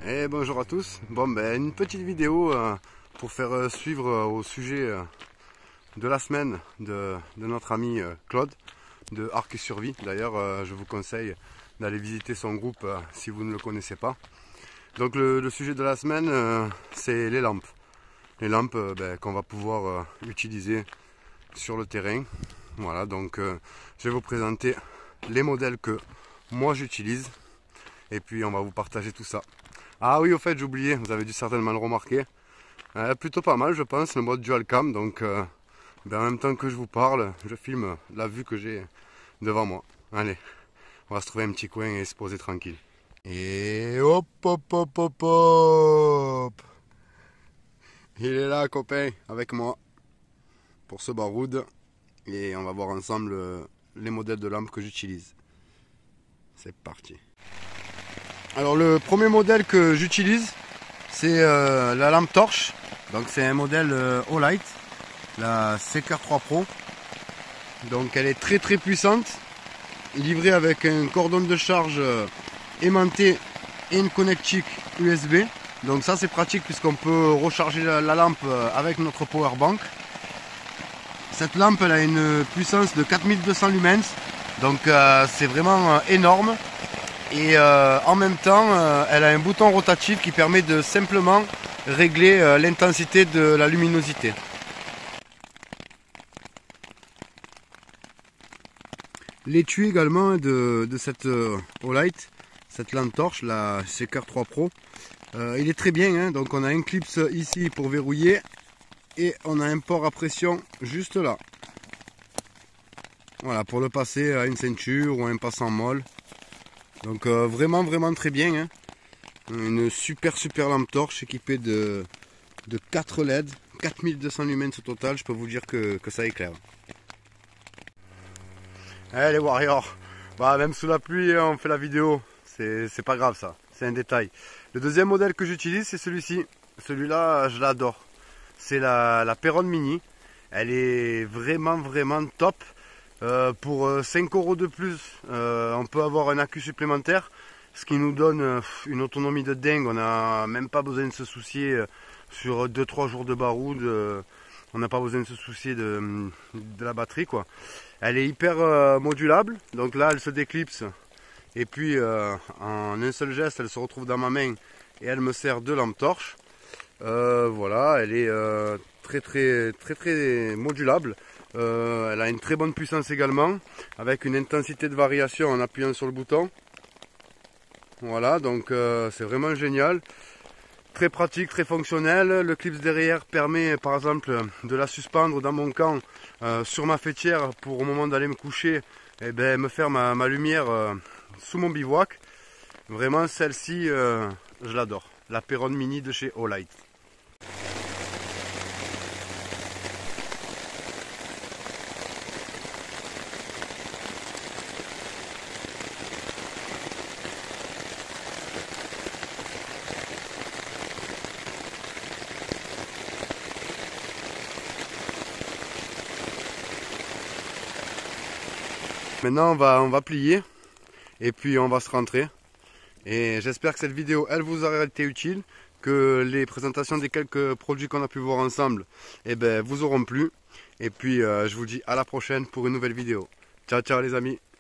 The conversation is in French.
Et bonjour à tous. Bon, ben, une petite vidéo pour faire suivre au sujet de la semaine de notre ami Claude de Arc et Survie. D'ailleurs, je vous conseille d'aller visiter son groupe si vous ne le connaissez pas. Donc le sujet de la semaine, c'est les lampes. Les lampes qu'on va pouvoir utiliser sur le terrain. Voilà, donc je vais vous présenter les modèles que moi j'utilise. Et puis on va vous partager tout ça. Ah oui, au fait, j'ai oublié, vous avez dû certainement le remarquer. Plutôt pas mal, je pense, le mode dual cam. Donc en même temps que je vous parle, je filme la vue que j'ai devant moi. Allez, on va se trouver un petit coin et se poser tranquille. Et hop, hop, hop, hop, hop. Il est là, copain, avec moi, pour ce baroud. Et on va voir ensemble les modèles de lampes que j'utilise. C'est parti. Alors le premier modèle que j'utilise, c'est la lampe torche. Donc c'est un modèle Olight, la Seeker 3 Pro. Donc elle est très puissante, livrée avec un cordon de charge aimanté et une connectique USB. Donc ça c'est pratique puisqu'on peut recharger la lampe avec notre power bank. Cette lampe elle a une puissance de 4200 lumens, donc c'est vraiment énorme. Et en même temps, elle a un bouton rotatif qui permet de simplement régler l'intensité de la luminosité. L'étui également de cette Olight, cette lampe torche, la Seeker 3 Pro, il est très bien, hein. Donc on a un clip ici pour verrouiller et on a un port à pression juste là. Voilà, pour le passer à une ceinture ou à un passant molle. Donc vraiment très bien, hein. Une super lampe torche équipée de 4 LED, 4200 lumens au total. Je peux vous dire que ça éclaire. Eh les warriors, bah, même sous la pluie on fait la vidéo, c'est pas grave ça, c'est un détail. Le deuxième modèle que j'utilise c'est celui-ci, celui-là je l'adore. C'est la Perron Mini, elle est vraiment top. Pour 5 € de plus, on peut avoir un accu supplémentaire, ce qui nous donne une autonomie de dingue. On n'a même pas besoin de se soucier sur 2-3 jours de baroud. On n'a pas besoin de se soucier de la batterie, quoi. Elle est hyper modulable, donc là elle se déclipse et puis en un seul geste elle se retrouve dans ma main et elle me sert de lampe torche. Voilà, elle est très modulable. Elle a une très bonne puissance également, avec une intensité de variation en appuyant sur le bouton. Voilà, donc c'est vraiment génial. Très pratique, très fonctionnel. Le clip derrière permet par exemple de la suspendre dans mon camp sur ma faîtière pour au moment d'aller me coucher, et me faire ma lumière sous mon bivouac. Vraiment celle-ci, je l'adore. La Perron Mini de chez Olight. Maintenant on va plier et puis on va se rentrer. Et j'espère que cette vidéo elle vous aura été utile, que les présentations des quelques produits qu'on a pu voir ensemble vous auront plu. Et puis je vous dis à la prochaine pour une nouvelle vidéo. Ciao les amis.